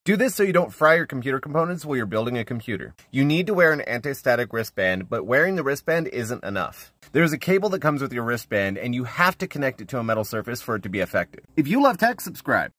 Do this so you don't fry your computer components while you're building a computer. You need to wear an anti-static wristband, but wearing the wristband isn't enough. There's a cable that comes with your wristband, and you have to connect it to a metal surface for it to be effective. If you love tech, subscribe.